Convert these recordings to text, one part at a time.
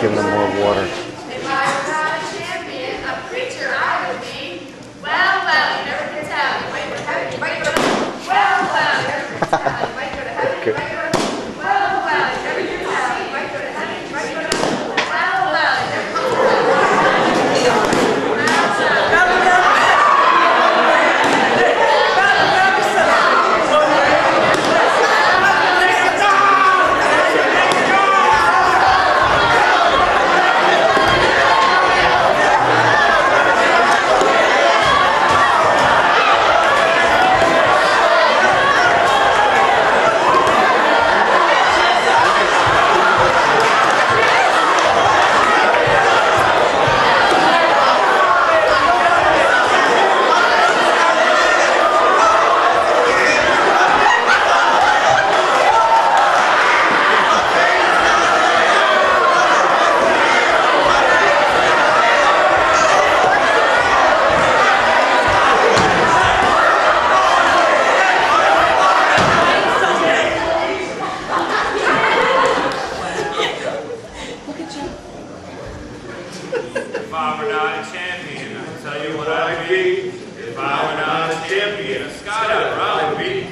give them more water. If I were not a champion, a preacher I would be. Well, you never can tell. You might go to heaven, you might go to you never can tell. You might go to heaven, you might go to you never can tell. You might go to heaven, you might go to you never can tell. If I were not a champion, I'll tell you what I'd be. If I were not a champion, a skydiver I would be.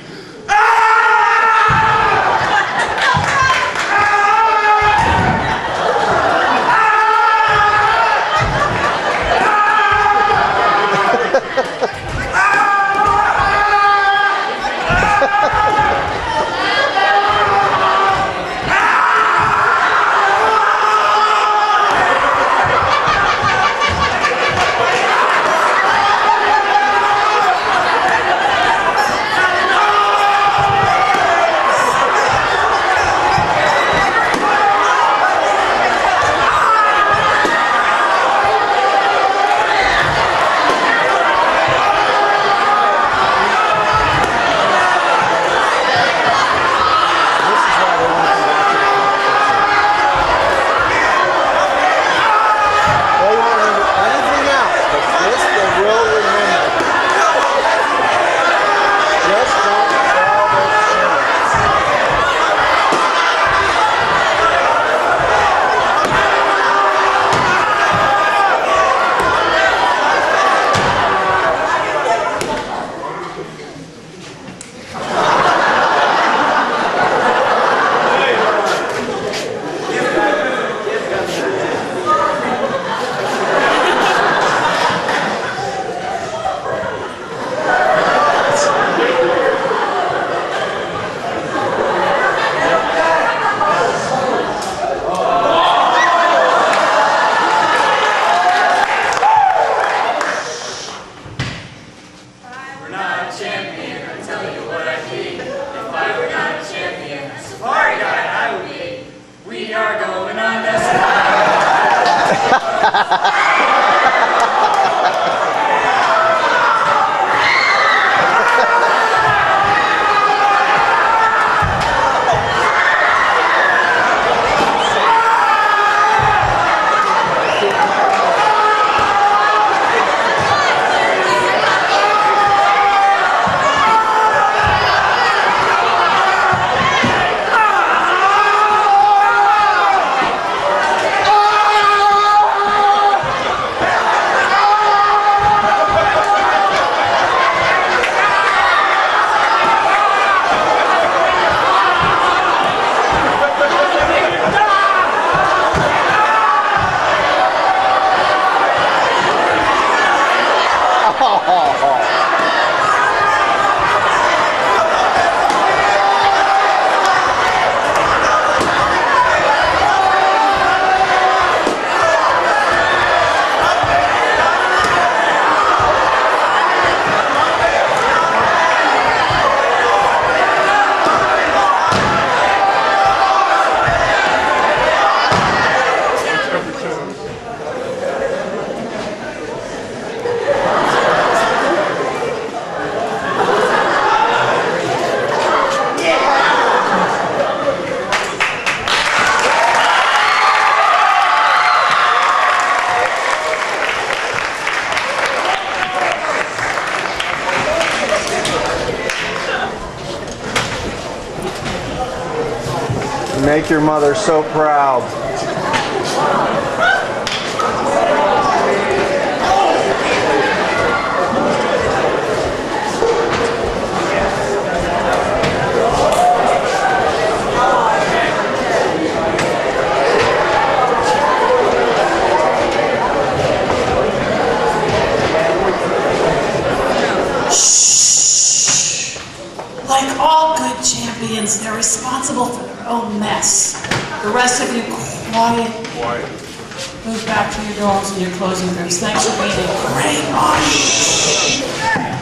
Make your mother so proud. Like all good champions, they're responsible for their own mess. The rest of you, quiet. Move back to your dorms and your closing groups. Thanks for being a great audience.